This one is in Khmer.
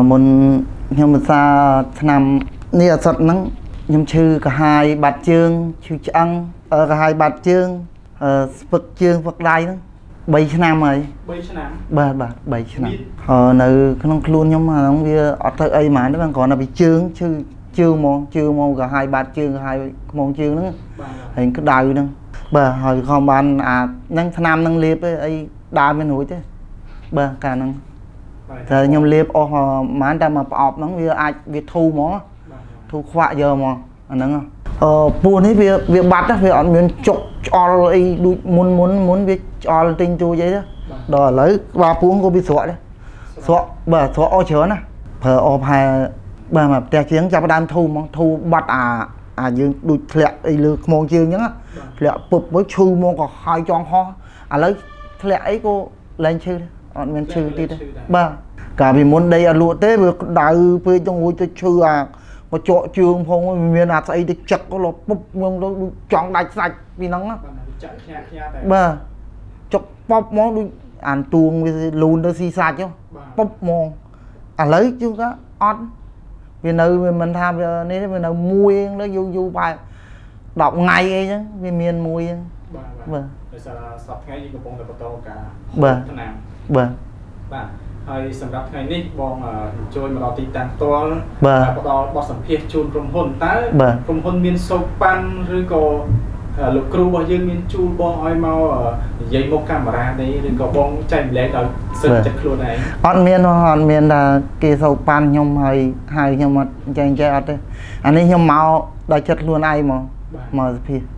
មុនខ្ញុំមិនសាឆ្នាំនេះអត់សតហ្នឹងខ្ញុំឈឺកាហាយបាត់ជើងឈឺឆ្អឹងកាហាយបាត់ជើងស្ពឹកជើងស្ពឹកដៃហ្នឹង3ឆ្នាំហើយ3ឆ្នាំបាទ3ឆ្នាំនៅក្នុងខ្លួនខ្ញុំហ្នឹងវាអត់ទៅអីហ្មងទេគ្រាន់តែពីជើងឈឺជើងមកកាហាយបាត់ជើងកាហាយខ្មងជើងហ្នឹងហើយក្តៅហ្នឹងបាទហើយខំបានអាហ្នឹងឆ្នាំហ្នឹងលេបអីដើរមិនរួចទេបាទកាលហ្នឹងតែខ្ញុំលេបអស់ប្រហែលតែមកប្រអប់ហ្នឹងវាអាចវាធូរហ្មងធូរខ្វាក់យកហ្មងអាហ្នឹងពូនេះវាបាត់វាអត់មានចុកឆ្អល់អីដូចមុនវាឆ្អល់ទិញទូចអីទេដល់ឥឡូវក្បាលពួងក៏វាស្រក់ដែរស្រក់បាទស្រក់អស់ច្រើនណាប្រើអស់ផែបាទមកផ្ទះជាងចាប់ដើមធូរហ្មងធូរបាត់អាយើងដូចធ្លាក់អីលើខ្មងជើងអញ្ចឹងធ្លាក់ពុបមកឈឺមកក៏ហើយចង់ហោះឥឡូវធ្លាក់អីក៏ឡើងឈឺអត់មានឈឺទៀតទេបាទកាលពីមុនដីអត់លក់ទេវាក្តៅពេកចង់រួចទៅឈឺអាមកចកជើងផងមានអាស្អីទៅចឹកក៏ពុបខ្ញុំទៅចង់ដាច់សាច់ពីហ្នឹងចាក់ខ្ញាតែបាទចុកប៉ុបមកដូចអានទួងវាលូនទៅស៊ីសាច់ពុបមកឥឡូវជឿថាអត់វានៅវាមិនថាវានេះវានៅមួយលើយូរបែប10ថ្ងៃអីចឹងវាមានមួយចឹងបាទដោយសារសប្តាហ៍ថ្ងៃយើងកំពុងតែបន្តការឆ្នាំបាទហើយសម្រាប់ថ្ងៃនេះបងជួយមកដល់ទីតាំងផ្ទាល់ផ្ដល់បទសម្ភាសន៍ជូនក្រុមហ៊ុនតើក្រុមហ៊ុនមានសូកប៉ាន់ឬក៏លោកគ្រូរបស់យើងមានជួលបងឲ្យមកនិយាយមុខកាមេរ៉ាទេឬក៏បងចែកម្លែកដល់សិស្សចិត្តខ្លួនឯងអត់មានថាគេសូកប៉ាន់ខ្ញុំហើយខ្ញុំអត់ចេះអត់ទេអានេះខ្ញុំមកដល់ចិត្តខ្លួនឯងមកសម្ភាសន៍